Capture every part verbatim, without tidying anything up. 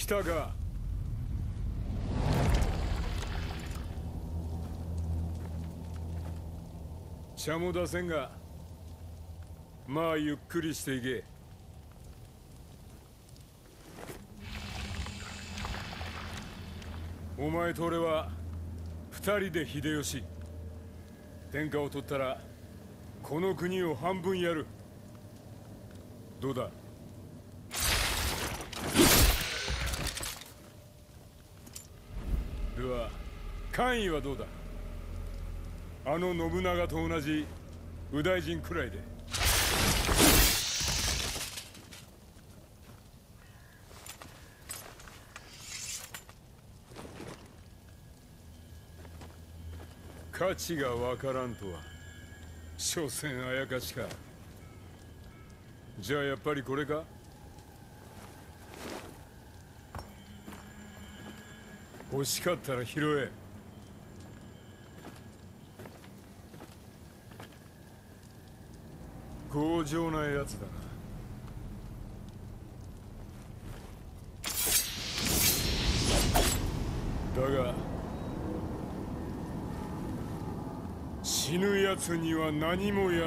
来たか。茶も出せんが、まあゆっくりしていけ。お前と俺は二人で秀吉。天下を取ったらこの国を半分やる。どうだ。では官位はどうだ。あの信長と同じ右大臣くらいで。価値がわからんとは所詮あやかしか。じゃあやっぱりこれか。欲しかったら拾え。強情なやつだな。だが死ぬやつには何もやらん。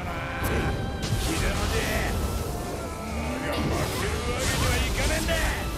負けるわけにはいかねえんだ。